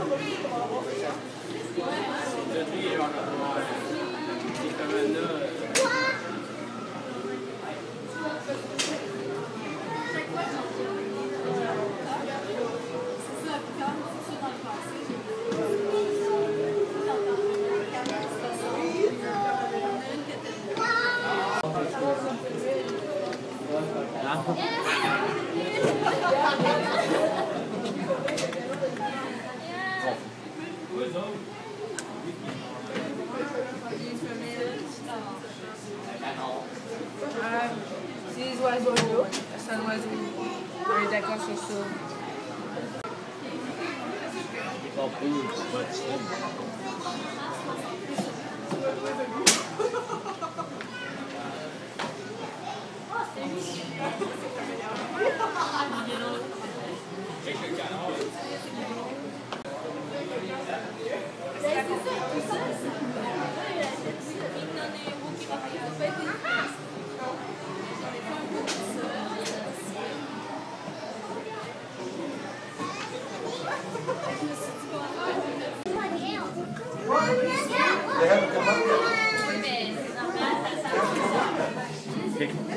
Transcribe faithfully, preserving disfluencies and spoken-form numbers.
C'est les oiseaux là. C'est un oiseau. On est d'accord sur ça. Pas pour, pas de chien. They haven't come up yet.